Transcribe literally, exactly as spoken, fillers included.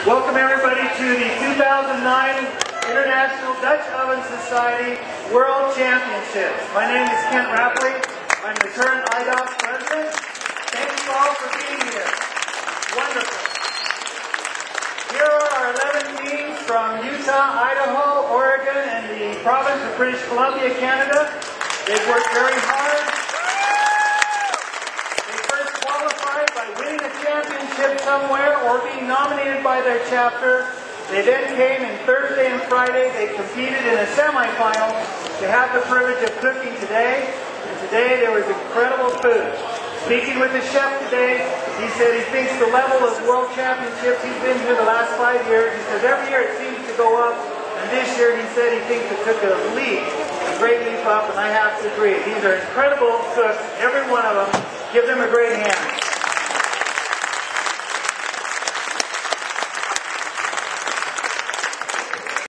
Welcome everybody to the two thousand nine International Dutch Oven Society World Championships. My name is Kent Rapley. I'm the current I D O C president. Thank you all for being here. Wonderful. Here are our eleven teams from Utah, Idaho, Oregon, and the province of British Columbia, Canada. They've worked very hard. They first qualified by winning a championship somewhere or being nominated by their chapter. They then came in Thursday and Friday. They competed in a semifinal to have the privilege of cooking today. And today there was incredible food. Speaking with the chef today, he said he thinks the level of world championships he's been here the last five years, he says every year it seems to go up. And this year he said he thinks it took a leap, a great leap up, and I have to agree. These are incredible cooks, every one of them. Give them a great hand.